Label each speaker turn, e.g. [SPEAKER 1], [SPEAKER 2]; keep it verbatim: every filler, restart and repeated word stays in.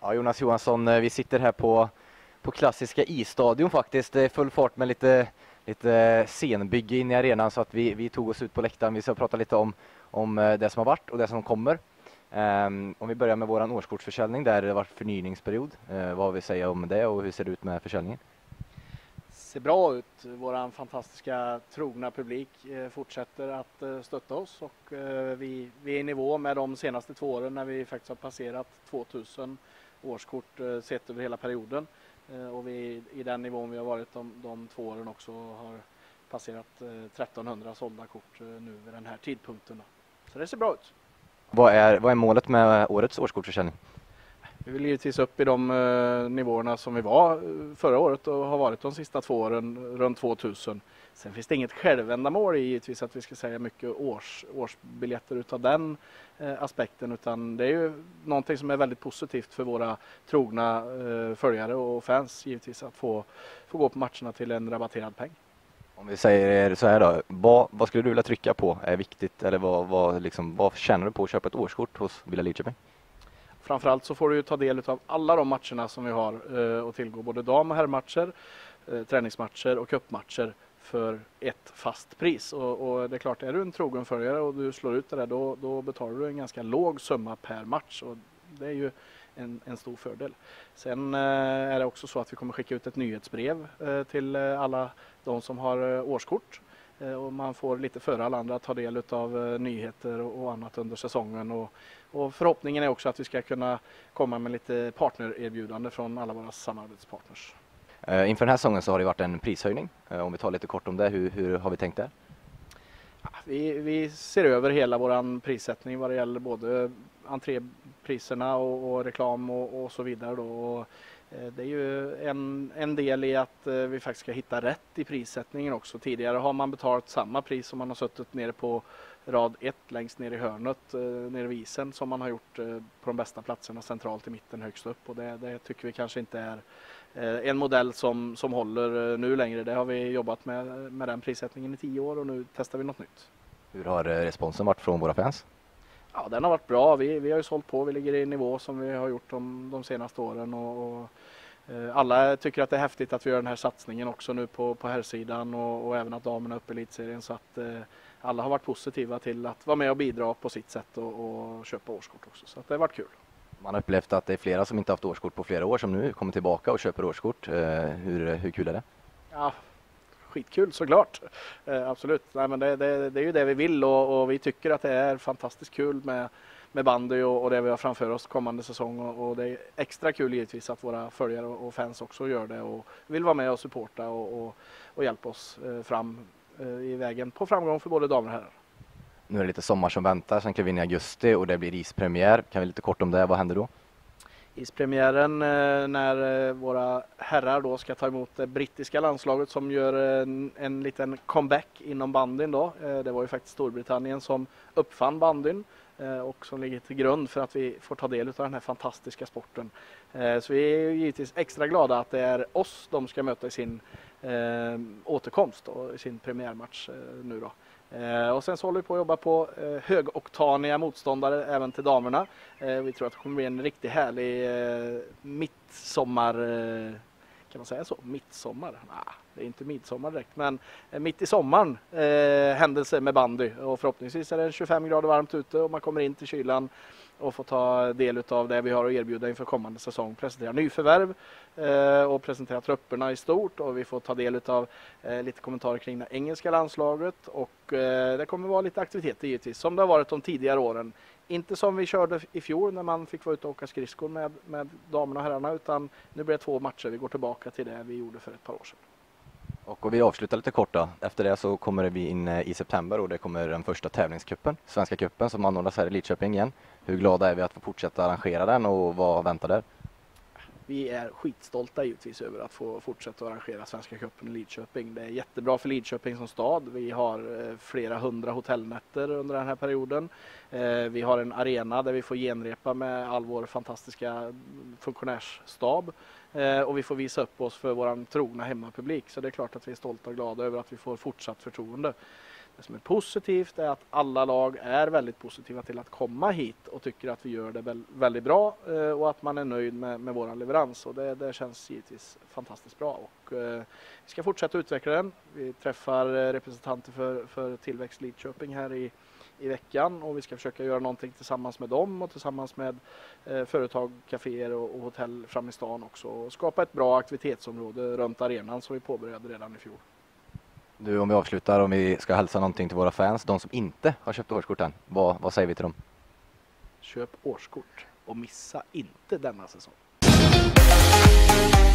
[SPEAKER 1] Ja, Jonas Johansson, vi sitter här på, på klassiska isstadion faktiskt. Det är full fart med lite, lite scenbygge in i arenan, så att vi, vi tog oss ut på läktaren. Vi ska prata lite om, om det som har varit och det som kommer. Um, om vi börjar med våran årskortsförsäljning där det har varit förnyningsperiod. Uh, vad vi säger om det och hur ser det ut med försäljningen?
[SPEAKER 2] Ser bra ut. Våran fantastiska trogna publik eh, fortsätter att eh, stötta oss och eh, vi, vi är i nivå med de senaste två åren när vi faktiskt har passerat tvåtusen årskort eh, sett över hela perioden. Eh, och vi i den nivån vi har varit de, de två åren också har passerat eh, trettonhundra sålda kort eh, nu vid den här tidpunkten. Så det ser bra ut.
[SPEAKER 1] Vad är, vad är målet med årets årskortsförsäljning?
[SPEAKER 2] Vi vill givetvis upp i de eh, nivåerna som vi var förra året och har varit de sista två åren, runt tvåtusen. Sen finns det inget självändamål i givetvis att vi ska sälja mycket års, årsbiljetter utav den eh, aspekten, utan det är ju någonting som är väldigt positivt för våra trogna eh, följare och fans givetvis att få, få gå på matcherna till en rabatterad peng.
[SPEAKER 1] Om vi säger så här då, vad, vad skulle du vilja trycka på är viktigt, eller vad, vad, liksom, vad känner du på att köpa ett årskort hos Villa Lidköping?
[SPEAKER 2] Framförallt så får du ju ta del av alla de matcherna som vi har eh, att tillgå, både dam- och herrmatcher, eh, träningsmatcher och cupmatcher för ett fast pris. Och, och det är klart, är du en trogen följare och du slår ut det där, då, då betalar du en ganska låg summa per match och det är ju en, en stor fördel. Sen eh, är det också så att vi kommer skicka ut ett nyhetsbrev eh, till eh, alla de som har eh, årskort. Och man får lite före alla andra ta del av uh, nyheter och, och annat under säsongen. Och, och förhoppningen är också att vi ska kunna komma med lite partnererbjudande från alla våra samarbetspartners.
[SPEAKER 1] Uh, inför den här säsongen så har det varit en prishöjning. Uh, om vi tar lite kort om det, hur, hur har vi tänkt där?
[SPEAKER 2] Ja, vi, vi ser över hela vår prissättning vad det gäller både entrépriserna och, och reklam och, och så vidare. Då. Och, det är ju en, en del i att vi faktiskt ska hitta rätt i prissättningen också. Tidigare har man betalat samma pris som man har suttit nere på rad ett längst ner i hörnet, nere vid isen, som man har gjort på de bästa platserna centralt i mitten högst upp. Och det, det tycker vi kanske inte är en modell som, som håller nu längre. Det har vi jobbat med, med den prissättningen i tio år och nu testar vi något nytt.
[SPEAKER 1] Hur har responsen varit från våra fans?
[SPEAKER 2] Ja, den har varit bra. Vi, vi har ju sålt på. Vi ligger i nivå som vi har gjort de, de senaste åren. Och, och, eh, alla tycker att det är häftigt att vi gör den här satsningen också nu på, på herrsidan och, och även att damerna är uppe i elitserien. Så att eh, alla har varit positiva till att vara med och bidra på sitt sätt och, och köpa årskort också. Så att det har varit kul.
[SPEAKER 1] Man har upplevt att det är flera som inte haft årskort på flera år som nu kommer tillbaka och köper årskort. Eh, hur, hur kul är det?
[SPEAKER 2] Ja, skitkul såklart. Eh, absolut. Nej, men det, det, det är ju det vi vill och, och vi tycker att det är fantastiskt kul med, med bandy och, och det vi har framför oss kommande säsong. Och, och det är extra kul givetvis att våra följare och fans också gör det och vill vara med och supporta och, och, och hjälpa oss eh, fram eh, i vägen på framgång för både damer och herrar.
[SPEAKER 1] Nu är det lite sommar som väntar, sen kan vi in i augusti och det blir ispremiär. Kan vi lite kort om det, vad händer då?
[SPEAKER 2] Ispremiären eh, när eh, våra herrar då ska ta emot det brittiska landslaget som gör en, en liten comeback inom bandyn då. Eh, det var ju faktiskt Storbritannien som uppfann bandyn eh, och som ligger till grund för att vi får ta del av den här fantastiska sporten. Eh, så vi är ju givetvis extra glada att det är oss de ska möta i sin eh, återkomst och i sin premiärmatch eh, nu då. Eh, och sen så håller vi på att jobba på eh, högoktaniga motståndare även till damerna. Eh, vi tror att det kommer bli en riktigt härlig eh, mittsommar, eh, kan man säga så? Mittsommar? Nah, det är inte midsommar direkt, men eh, mitt i sommaren eh, händelse med bandy. Och förhoppningsvis är det tjugofem grader varmt ute och man kommer in till kylan och får ta del av det vi har att erbjuda inför kommande säsong. Presentera nyförvärv eh, och presentera trupperna i stort och vi får ta del av eh, lite kommentarer kring det engelska landslaget och eh, det kommer vara lite aktiviteter givetvis som det har varit de tidigare åren. Inte som vi körde i fjol när man fick vara ute och åka skridskor med, med damerna och herrarna, utan nu blir det två matcher. Vi går tillbaka till det vi gjorde för ett par år sedan.
[SPEAKER 1] Och, och vi avslutar lite kort då. Efter det så kommer vi in i september och det kommer den första tävlingscupen, Svenska cupen, som anordnas här i Lidköping igen. Hur glada är vi att få fortsätta arrangera den och vad väntar där?
[SPEAKER 2] Vi är skitstolta givetvis över att få fortsätta att arrangera Svenska cupen i Lidköping. Det är jättebra för Lidköping som stad. Vi har flera hundra hotellnätter under den här perioden. Vi har en arena där vi får genrepa med all vår fantastiska funktionärsstab. Eh, och vi får visa upp oss för våran trogna hemmapublik. Så det är klart att vi är stolta och glada över att vi får fortsatt förtroende. Det som är positivt är att alla lag är väldigt positiva till att komma hit och tycker att vi gör det väl, väldigt bra eh, och att man är nöjd med, med våran leverans. Och det, det känns givetvis fantastiskt bra. Och, eh, vi ska fortsätta utveckla den. Vi träffar eh, representanter för, för Tillväxt Lidköping här i i veckan och vi ska försöka göra någonting tillsammans med dem och tillsammans med eh, företag, kaféer och, och hotell fram i stan också och skapa ett bra aktivitetsområde runt arenan som vi påbörjade redan i fjol.
[SPEAKER 1] Du, om vi avslutar, om vi ska hälsa någonting till våra fans, de som inte har köpt årskort än, vad, vad säger vi till dem?
[SPEAKER 2] Köp årskort och missa inte denna säsong.